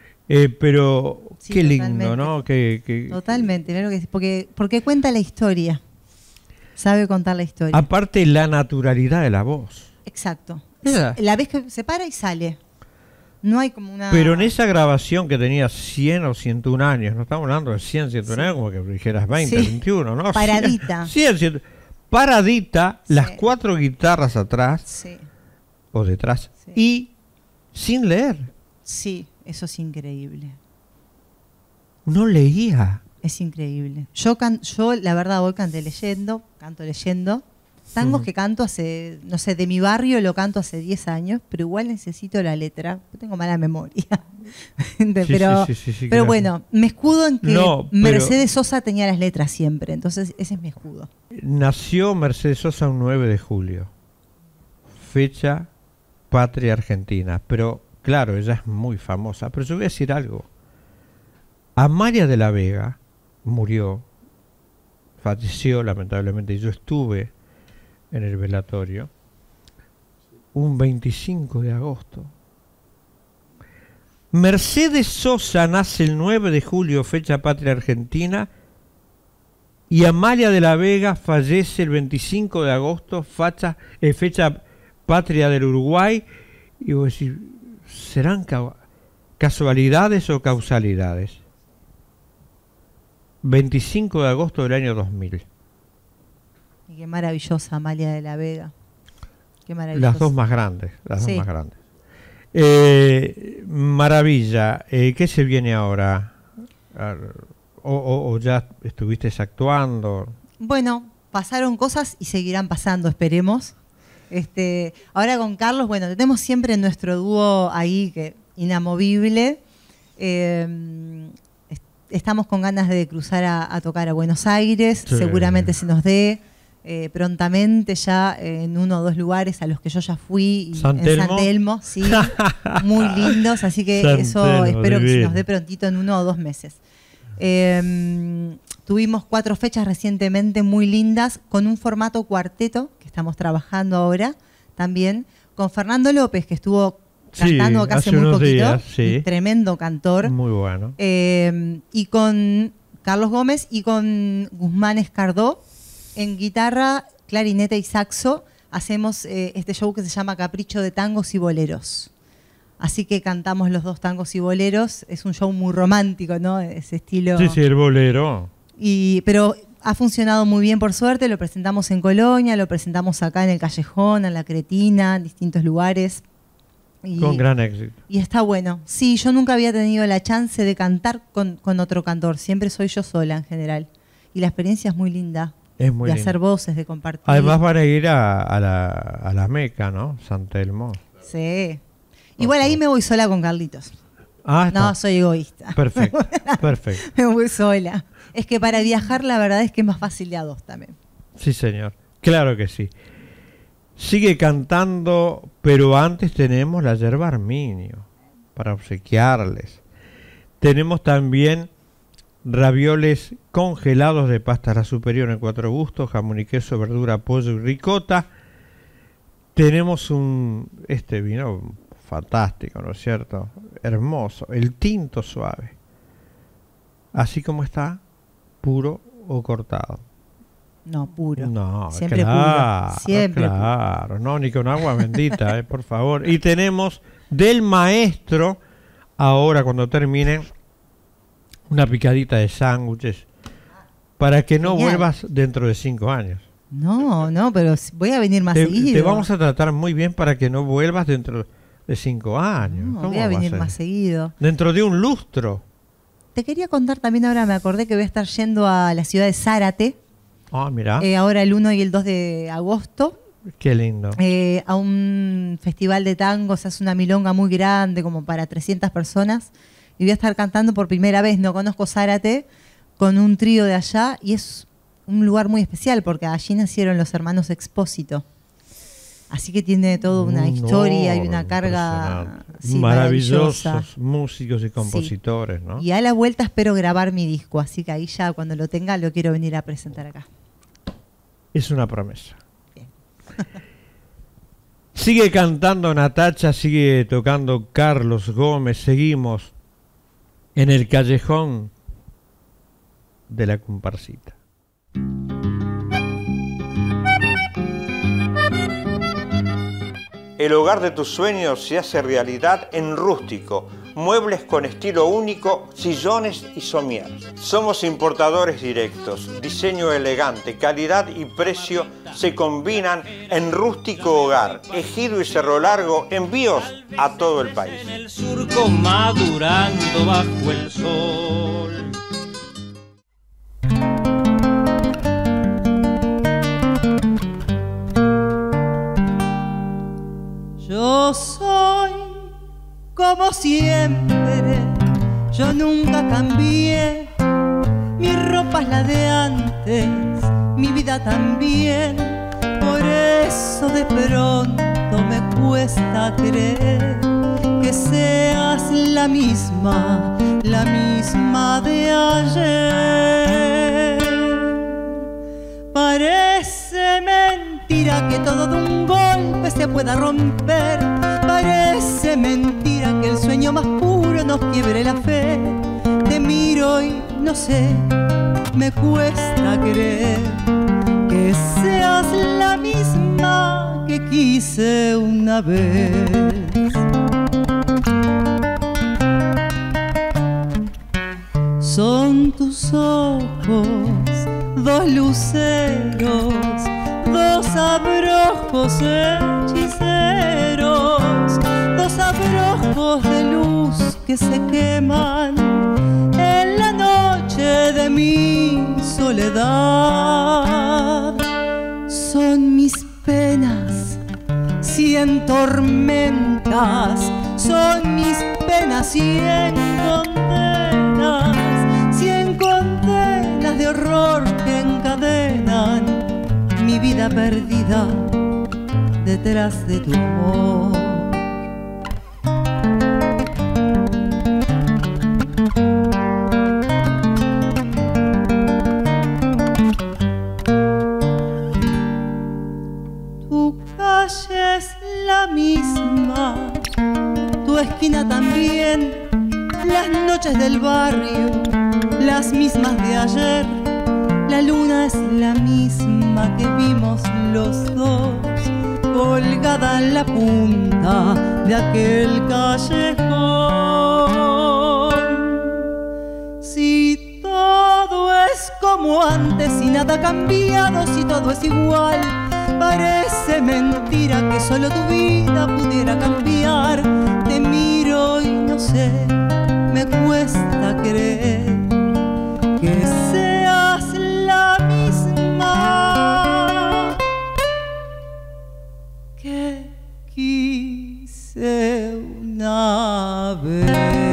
Speaker 3: Pero sí, qué lindo, ¿no?
Speaker 15: Totalmente, claro que sí, porque cuenta la historia, sabe contar la historia.
Speaker 3: Aparte la naturalidad de la voz.
Speaker 15: Exacto. La vez que se para y sale. No hay como una...
Speaker 3: Pero en esa grabación que tenía 100 o 101 años, no estamos hablando de 100, 101 años, como que dijeras 20, 21, ¿no?
Speaker 15: Paradita.
Speaker 3: 100, paradita, las 4 guitarras atrás o detrás y sin leer.
Speaker 15: Sí. Eso es increíble.
Speaker 3: No leía.
Speaker 15: Es increíble. Yo la verdad, hoy canto leyendo. Tangos que canto hace, no sé, de mi barrio lo canto hace 10 años, pero igual necesito la letra. Yo tengo mala memoria. Pero
Speaker 3: claro.
Speaker 15: Bueno, me escudo en que Mercedes Sosa tenía las letras siempre. Entonces ese es mi escudo.
Speaker 3: Nació Mercedes Sosa un 9 de julio. Fecha patria argentina. Pero... claro, ella es muy famosa, pero yo voy a decir algo. Amalia de la Vega murió, falleció lamentablemente, y yo estuve en el velatorio, un 25 de agosto. Mercedes Sosa nace el 9 de julio, fecha patria argentina, y Amalia de la Vega fallece el 25 de agosto, fecha patria del Uruguay. Y vos decís, ¿serán casualidades o causalidades? 25 de agosto del año 2000.
Speaker 15: Y qué maravillosa Amalia de la Vega. Qué maravillosa.
Speaker 3: Las dos más grandes,
Speaker 15: Sí.
Speaker 3: dos más grandes. Maravilla, ¿qué se viene ahora? ¿O ya estuviste actuando?
Speaker 15: Bueno, pasaron cosas y seguirán pasando, esperemos. Ahora con Carlos, bueno, tenemos siempre nuestro dúo ahí, que inamovible. Estamos con ganas de cruzar a tocar a Buenos Aires,
Speaker 3: Sí.
Speaker 15: seguramente se nos dé prontamente ya en uno o dos lugares a los que yo ya fui, y
Speaker 3: ¿San
Speaker 15: en
Speaker 3: Telmo?
Speaker 15: San Telmo, sí, muy lindos, así que
Speaker 3: San
Speaker 15: eso
Speaker 3: Telmo,
Speaker 15: espero que se
Speaker 3: divino.
Speaker 15: nos dé prontito en 1 o 2 meses. Tuvimos 4 fechas recientemente muy lindas con un formato cuarteto que estamos trabajando ahora también, con Fernando López, que estuvo cantando acá hace muy
Speaker 3: unos
Speaker 15: poquito,
Speaker 3: días, sí.
Speaker 15: un tremendo cantor,
Speaker 3: Muy bueno.
Speaker 15: y con Carlos Gómez y con Guzmán Escardó en guitarra, clarinete y saxo. Hacemos este show que se llama Capricho de Tangos y Boleros. Así que cantamos los 2 tangos y boleros. Es un show muy romántico, ¿no? Ese estilo.
Speaker 3: Sí, sí, el bolero.
Speaker 15: Pero ha funcionado muy bien, por suerte. Lo presentamos en Colonia, lo presentamos acá en el Callejón, en La Cretina, en distintos lugares.
Speaker 3: Con gran éxito.
Speaker 15: Y está bueno. Sí, yo nunca había tenido la chance de cantar con otro cantor. Siempre soy yo sola en general. Y la experiencia es muy linda.
Speaker 3: Es muy
Speaker 15: de
Speaker 3: lindo.
Speaker 15: hacer voces, de compartir.
Speaker 3: Además van a ir a la Meca, ¿no? San Telmo.
Speaker 15: Sí. Igual ahí me voy sola con Carlitos.
Speaker 3: Ah, está.
Speaker 15: No, soy egoísta.
Speaker 3: Perfecto, perfecto.
Speaker 15: Me voy sola. Es que para viajar la verdad es que es más fácil de a 2 también.
Speaker 3: Sí, señor. Claro que sí. Sigue cantando, pero antes tenemos la yerba Arminio para obsequiarles. Tenemos también ravioles congelados de pasta La Superior en 4 gustos, jamón y queso, verdura, pollo y ricota. Tenemos este vino fantástico, ¿no es cierto? Hermoso, el tinto suave. Así como está, puro o cortado.
Speaker 15: No, puro.
Speaker 3: No,
Speaker 15: siempre
Speaker 3: claro,
Speaker 15: puro. Siempre
Speaker 3: claro. Puro. No, ni con agua bendita, por favor. Y tenemos del maestro, ahora cuando termine, una picadita de sándwiches para que no
Speaker 15: Genial.
Speaker 3: vuelvas dentro de 5 años.
Speaker 15: No, pero voy a venir más seguido.
Speaker 3: Te vamos a tratar muy bien para que no vuelvas dentro de 5 años.
Speaker 15: No,
Speaker 3: ¿Cómo
Speaker 15: voy a
Speaker 3: va a
Speaker 15: venir
Speaker 3: ser?
Speaker 15: más seguido.
Speaker 3: Dentro de un lustro.
Speaker 15: Te quería contar también, ahora me acordé que voy a estar yendo a la ciudad de Zárate.
Speaker 3: Ah, mira.
Speaker 15: Ahora el 1 y el 2 de agosto.
Speaker 3: Qué lindo.
Speaker 15: A un festival de tango, se hace una milonga muy grande, como para 300 personas. Y voy a estar cantando por primera vez, no conozco Zárate, con un trío de allá. Y es un lugar muy especial, porque allí nacieron los hermanos Expósito. Así que tiene toda una historia y una carga
Speaker 3: maravillosos
Speaker 15: maravillosa.
Speaker 3: músicos y compositores, ¿no?
Speaker 15: Y a la vuelta espero grabar mi disco, así que ahí ya cuando lo tenga lo quiero venir a presentar acá.
Speaker 3: Es una promesa. Sigue cantando Natacha, sigue tocando Carlos Gómez, seguimos en el callejón de la comparsita.
Speaker 17: El hogar de tus sueños se hace realidad en Rústico. Muebles con estilo único, sillones y somieres. Somos importadores directos. Diseño elegante, calidad y precio se combinan en Rústico Hogar. Ejido y Cerro Largo, envíos a todo el país.
Speaker 2: En el surco madurando bajo el sol.
Speaker 15: Yo soy como siempre, yo nunca cambié. Mi ropa es la de antes, mi vida también. Por eso de pronto me cuesta creer que que seas la misma de ayer. Parece mentira que todo de un golpe se pueda romper. Parece mentira que el sueño más puro nos quiebre la fe. Te miro y no sé, me cuesta creer que seas la misma que quise una vez. Son tus ojos, dos luceros, dos abrojos hechiceros, dos abrojos de luz que se queman en la noche de mi soledad. Son mis penas, 100 tormentas, son mis penas, 100 condenas, 100 condenas de horror que encadenan mi vida perdida detrás de tu amor. Tu calle es la misma, tu esquina también, las noches del barrio, las mismas de ayer. La luna es la misma que vimos los dos, colgada en la punta de aquel callejón. Si todo es como antes y nada ha cambiado, si todo es igual, parece mentira que solo tu vida pudiera cambiar. Te miro y no sé, me cuesta creer que seas la misma que quise una vez.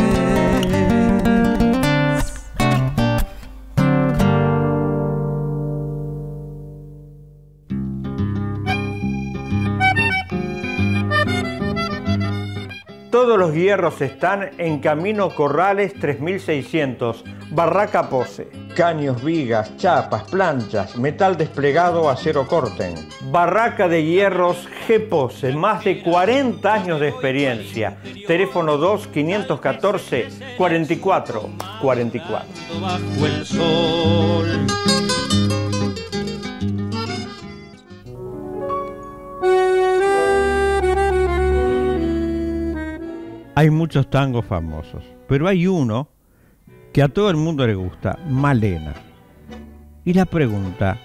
Speaker 17: Todos los hierros están en Camino Corrales 3600, Barraca Pose. Caños, vigas, chapas, planchas, metal desplegado, acero corten. Barraca de Hierros G. Pose, más de 40 años de experiencia. Teléfono 2-514-4444.
Speaker 2: Bajo el sol.
Speaker 3: Hay muchos tangos famosos, pero hay uno que a todo el mundo le gusta, Malena. Y la pregunta,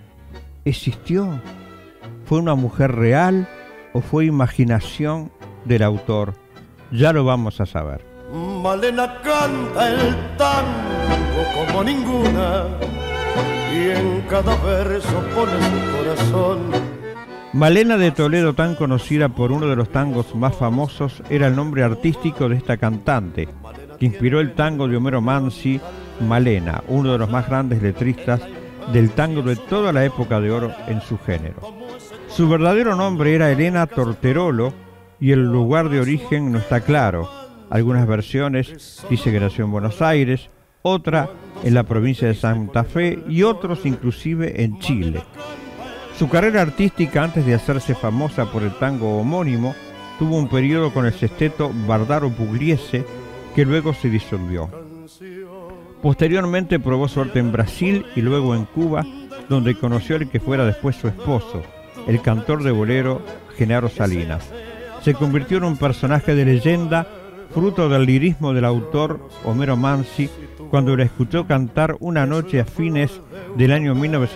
Speaker 3: ¿existió? ¿Fue una mujer real o fue imaginación del autor? Ya lo vamos a saber.
Speaker 18: Malena canta el tango como ninguna y en cada verso pone su corazón.
Speaker 3: Malena de Toledo, tan conocida por uno de los tangos más famosos, era el nombre artístico de esta cantante, que inspiró el tango de Homero Mansi, Malena, uno de los más grandes letristas del tango de toda la época de oro en su género. Su verdadero nombre era Elena Torterolo y el lugar de origen no está claro. Algunas versiones dice que nació en Buenos Aires, otra en la provincia de Santa Fe y otros inclusive en Chile. Su carrera artística, antes de hacerse famosa por el tango homónimo, tuvo un periodo con el sexteto Bardaro Pugliese, que luego se disolvió. Posteriormente probó suerte en Brasil y luego en Cuba, donde conoció al que fuera después su esposo, el cantor de bolero Genaro Salinas. Se convirtió en un personaje de leyenda, fruto del lirismo del autor Homero Mansi, cuando la escuchó cantar una noche a fines del año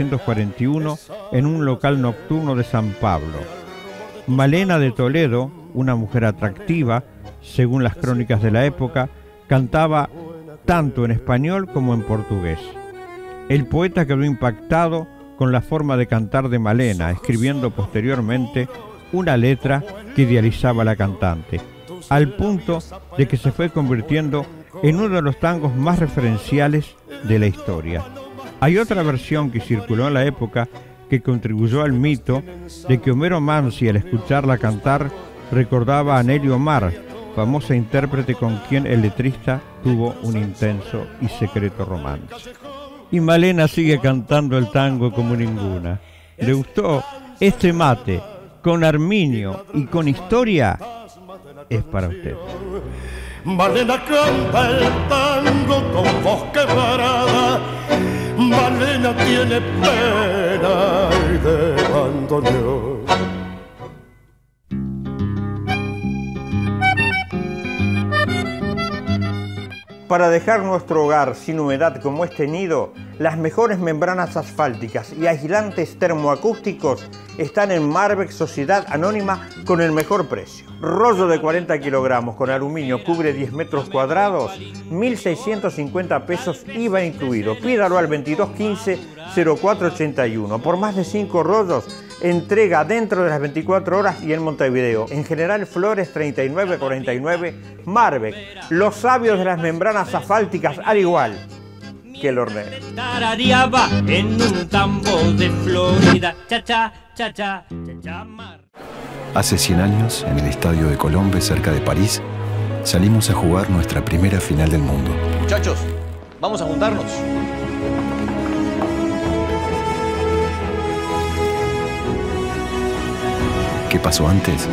Speaker 3: 1941 en un local nocturno de San Pablo. Malena de Toledo, una mujer atractiva, según las crónicas de la época, cantaba tanto en español como en portugués. El poeta quedó impactado con la forma de cantar de Malena, escribiendo posteriormente una letra que idealizaba a la cantante, al punto de que se fue convirtiendo en uno de los tangos más referenciales de la historia. Hay otra versión que circuló en la época que contribuyó al mito de que Homero Mansi, al escucharla cantar, recordaba a Nelly Omar, famosa intérprete con quien el letrista tuvo un intenso y secreto romance. Y Malena sigue cantando el tango como ninguna. ¿Le gustó este mate con Arminio y con historia? Es para usted.
Speaker 18: Malena canta el tango con voz quebrada. Malena tiene pena y de bandoneón.
Speaker 17: Para dejar nuestro hogar sin humedad como este nido, las mejores membranas asfálticas y aislantes termoacústicos están en Marvex Sociedad Anónima con el mejor precio. Rollo de 40 kilogramos con aluminio cubre 10 metros cuadrados, 1.650 pesos IVA incluido. Pídalo al 2215-0481. Por más de 5 rollos, entrega dentro de las 24 horas y en Montevideo. En General Flores 3949, Marvex, los sabios de las membranas asfálticas, al igual que el hornero.
Speaker 2: Tarareaba en un tambo de Florida. Cha cha, cha cha, cha cha, mar.
Speaker 6: Hace 100 años, en el estadio de Colombes, cerca de París, salimos a jugar nuestra primera final del mundo.
Speaker 7: Muchachos, vamos a juntarnos.
Speaker 6: ¿Qué pasó antes?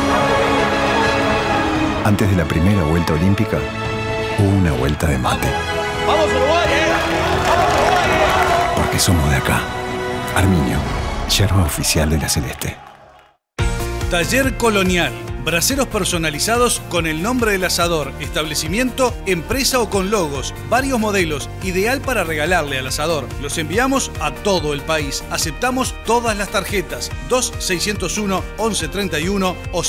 Speaker 6: Antes de la primera vuelta olímpica, hubo una vuelta de mate.
Speaker 7: ¡Vamos Uruguay, ¡Vamos Uruguay!
Speaker 6: Porque somos de acá. Arminio, yerba oficial de la Celeste.
Speaker 10: Taller Colonial. Braseros personalizados con el nombre del asador, establecimiento, empresa o con logos, varios modelos, ideal para regalarle al asador. Los enviamos a todo el país. Aceptamos todas las tarjetas 2601-1131 o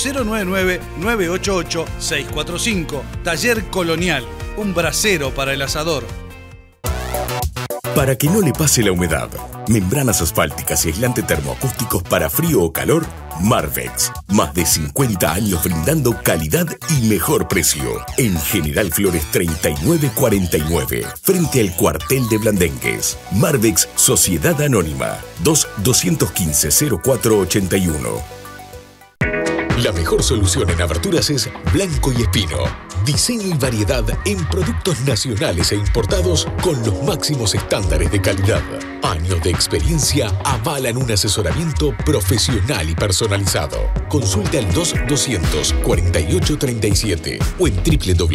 Speaker 10: 099-988-645. Taller Colonial, un brasero para el asador.
Speaker 1: Para que no le pase la humedad, membranas asfálticas y aislante termoacústicos para frío o calor, Marvex. Más de 50 años brindando calidad y mejor precio. En General Flores 3949, frente al cuartel de Blandengues. Marvex Sociedad Anónima, 2-215-0481. La mejor solución en aberturas es Blanco y Espino. Diseño y variedad en productos nacionales e importados con los máximos estándares de calidad. Años de experiencia avalan un asesoramiento profesional y personalizado. Consulte al 2-200-4837 o en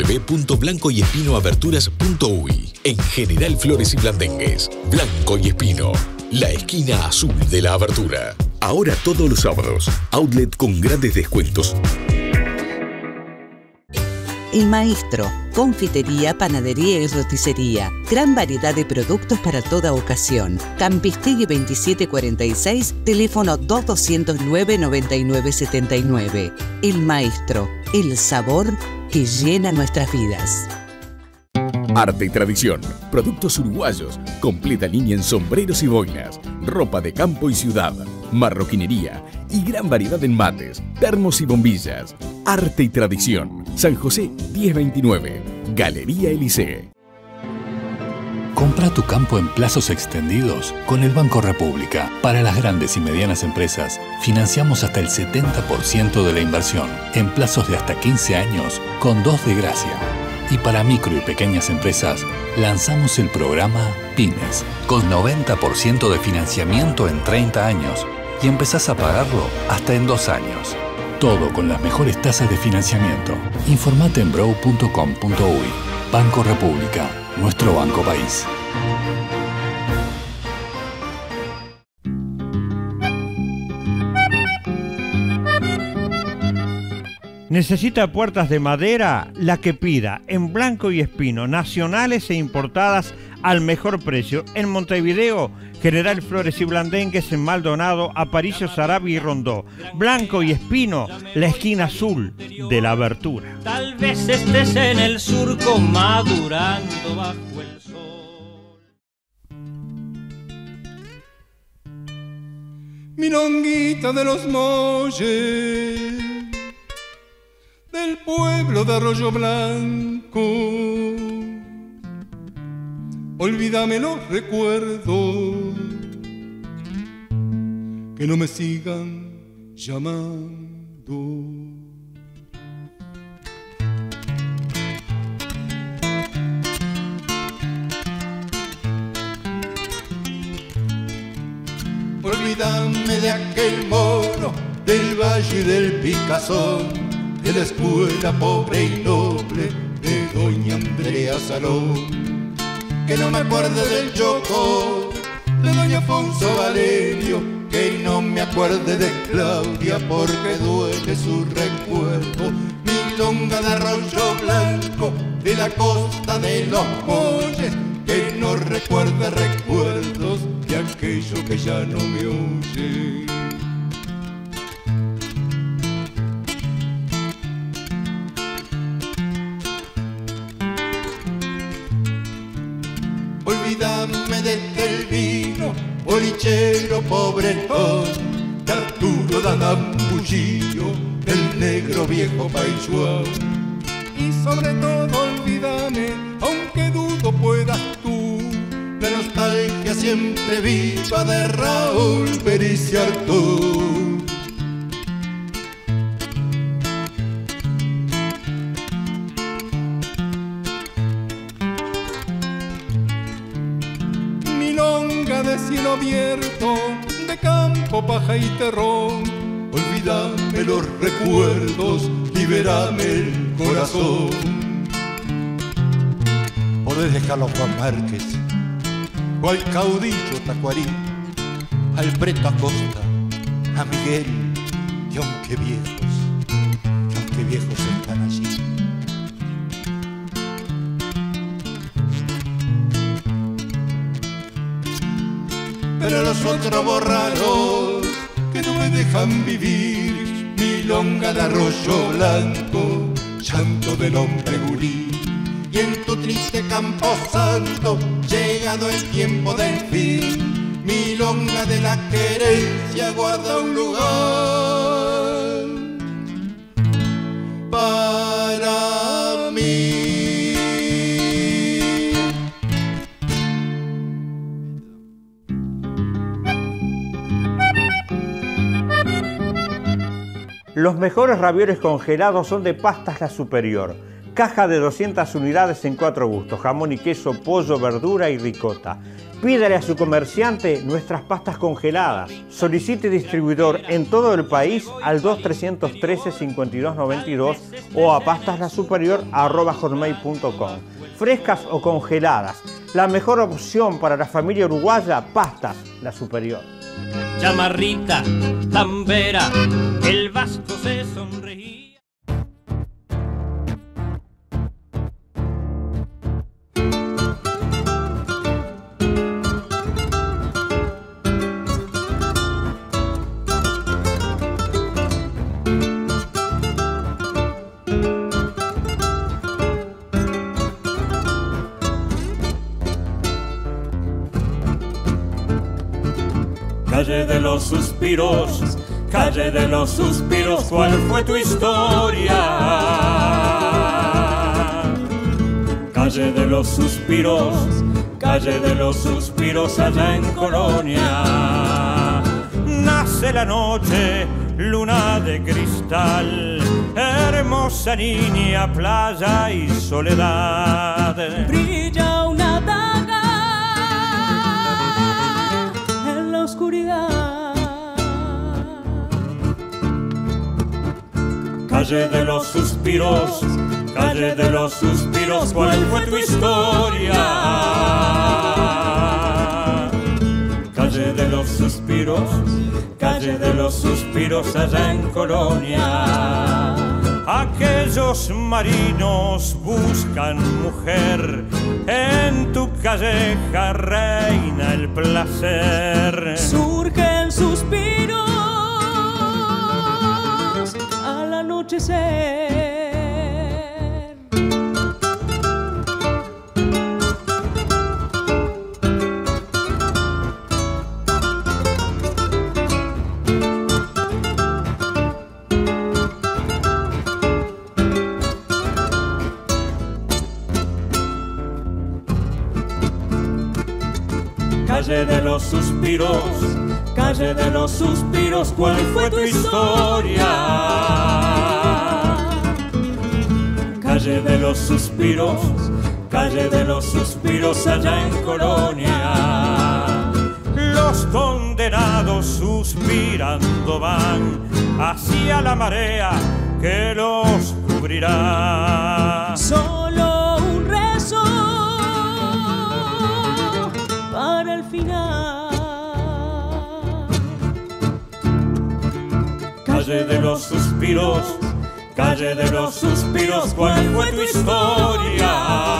Speaker 1: www.blancoyespinoaberturas.uy. En General Flores y Blandengues, Blanco y Espino, la esquina azul de la abertura. Ahora todos los sábados, outlet con grandes descuentos.
Speaker 9: El Maestro, confitería, panadería y roticería. Gran variedad de productos para toda ocasión. Campistegui 2746, teléfono 2209-9979. El Maestro, el sabor que llena nuestras vidas.
Speaker 1: Arte y tradición, productos uruguayos, completa línea en sombreros y boinas, ropa de campo y ciudad, marroquinería y gran variedad en mates, termos y bombillas. Arte y tradición, San José 1029, Galería Elisee.
Speaker 11: Compra tu campo en plazos extendidos con el Banco República. Para las grandes y medianas empresas, financiamos hasta el 70% de la inversión en plazos de hasta 15 años con 2 de gracia. Y para micro y pequeñas empresas, lanzamos el programa Pymes, con 90% de financiamiento en 30 años y empezás a pagarlo hasta en 2 años. Todo con las mejores tasas de financiamiento. Informate en brow.com.uy. Banco República, nuestro banco país.
Speaker 3: ¿Necesita puertas de madera? La que pida, en Blanco y Espino, nacionales e importadas al mejor precio. En Montevideo, General Flores y Blandengues, en Maldonado, Aparicio, Sarabia y Rondó. Blanco y Espino, la esquina azul de la abertura.
Speaker 2: Tal vez estés en el surco madurando bajo el sol.
Speaker 19: Milonguita de los Molles, del pueblo de Arroyo Blanco, olvídame los recuerdos, que no me sigan llamando. Olvídame de aquel mono, del valle del Picazón, de la escuela pobre y noble de doña Andrea Salón. Que no me acuerde del Yoko, de doña Afonso Valerio, que no me acuerde de Claudia porque duele su recuerdo. Milonga de arroyo blanco, de la costa de los Molles, que no recuerde recuerdos de aquello que ya no me oye. Olvídame de aquel vino, bolichero pobretón, de Arturo Danambullillo, del negro viejo Paisuán. Y sobre todo olvídame, aunque dudo puedas tú, la nostalgia siempre viva de Raúl Periciartú. Milonga de cielo abierto, de campo, paja y terrón, olvídame los recuerdos, liberame el corazón. Podés dejarlo a Juan Márquez, o al caudillo Tacuarí, al Preto Acosta, a Miguel, y aunque viejos están allí. Pero los otros borrados que no me dejan vivir, milonga de arroyo blanco, llanto del hombre gurí. Y en tu triste camposanto, llegado el tiempo del fin, milonga de la querencia guarda un lugar para mí.
Speaker 17: Los mejores ravioles congelados son de Pastas La Superior. Caja de 200 unidades en 4 gustos, jamón y queso, pollo, verdura y ricota. Pídale a su comerciante nuestras pastas congeladas. Solicite distribuidor en todo el país al 2313-5292 o a pastaslasuperior@hotmail.com. Frescas o congeladas, la mejor opción para la familia uruguaya, Pastas La Superior.
Speaker 2: Chamarrita, tambera, el vasco se sonreía.
Speaker 5: Calle de los suspiros, calle de los suspiros, ¿cuál fue tu historia? Calle de los suspiros, calle de los suspiros, allá en Colonia.
Speaker 2: Nace la noche, luna de cristal, hermosa niña, playa y soledad.
Speaker 15: Brilla una daga en la oscuridad.
Speaker 5: Calle de los suspiros, calle de los suspiros, ¿cuál fue tu historia? Calle de los suspiros, calle de los suspiros, allá en Colonia.
Speaker 2: Aquellos marinos buscan mujer, en tu calleja reina el placer.
Speaker 15: Surgen suspiros al anochecer.
Speaker 5: Calle de los suspiros, calle de los suspiros, ¿cuál fue tu historia? Calle de los suspiros, calle de los suspiros, allá en Colonia.
Speaker 2: los condenados suspirando van hacia la marea que los cubrirá.
Speaker 20: Solo un rezo para el final.
Speaker 2: Calle de los suspiros, calle de los suspiros, ¿cuál fue tu historia?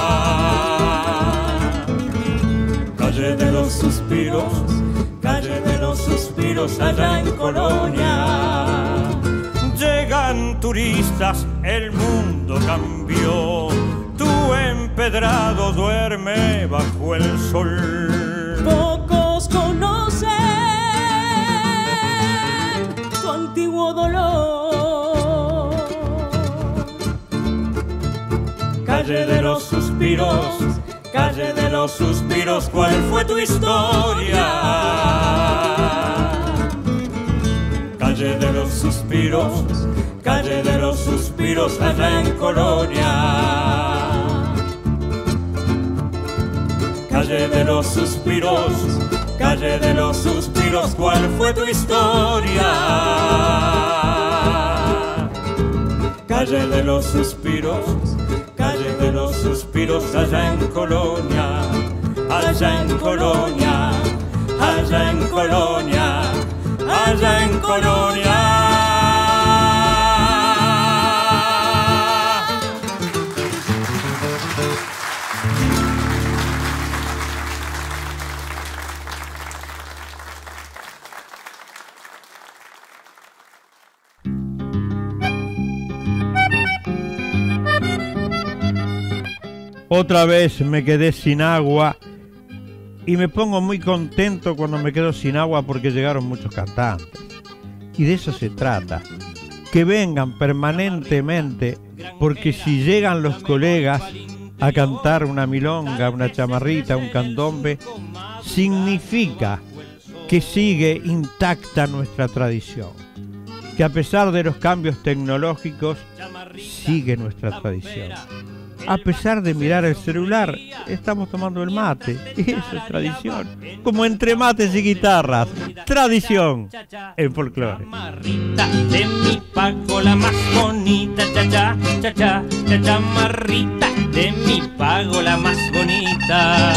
Speaker 2: Calle de los suspiros, calle de los suspiros, allá en Colonia. Llegan turistas, el mundo cambió, tu empedrado duerme bajo el sol.
Speaker 20: Pocos conocen tu antiguo dolor.
Speaker 2: Calle de los suspiros, calle de los suspiros, ¿cuál fue tu historia? Calle de los suspiros, calle de los suspiros, allá en Colonia. Calle de los suspiros, calle de los suspiros, ¿cuál fue tu historia? Calle de los suspiros, calle de los suspiros, allá en Colonia, allá en Colonia, allá en Colonia, allá en Colonia.
Speaker 3: Otra vez me quedé sin agua y me pongo muy contento cuando me quedo sin agua porque llegaron muchos cantantes. Y de eso se trata, que vengan permanentemente, porque si llegan los colegas a cantar una milonga, una chamarrita, un candombe, significa que sigue intacta nuestra tradición, que a pesar de los cambios tecnológicos sigue nuestra tradición. A pesar de mirar el celular, estamos tomando el mate. Y eso es tradición. Como entre mates y guitarras. Tradición en folclore.
Speaker 2: De mi pago la más bonita, cha cha, cha cha, cha chamarrita. De mi pago la más bonita.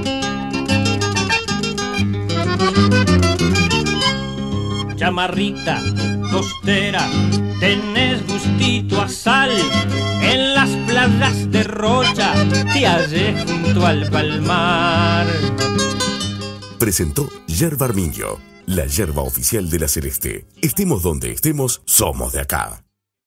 Speaker 2: Chamarrita, costera, tenés gustito a sal. En las playas de Rocha te hallé junto al palmar.
Speaker 1: Presentó Yerba Armiño, la yerba oficial de la Celeste. Estemos donde estemos, somos de acá.